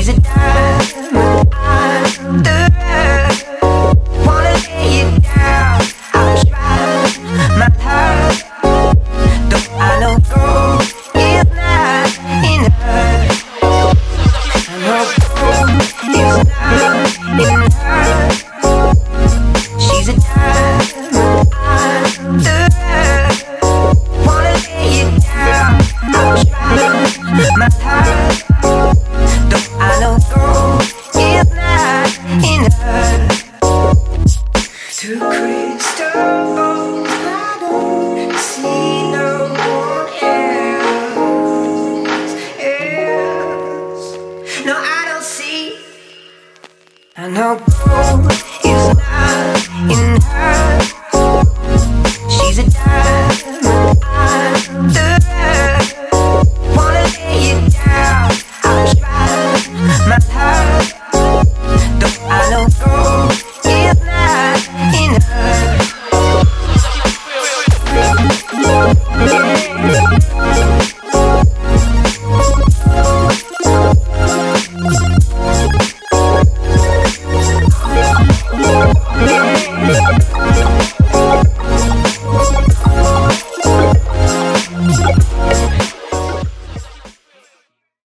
She's a diamond under the rough. Wanna lay it down, I'll try my heart. Though I know gold is not enough. I know gold is not enough. She's a diamond under the rough. Wanna lay it down, I'll try my heart. Though I know gold is not enough. Through crystal balls, I don't see no one else. No, I don't see. I know gold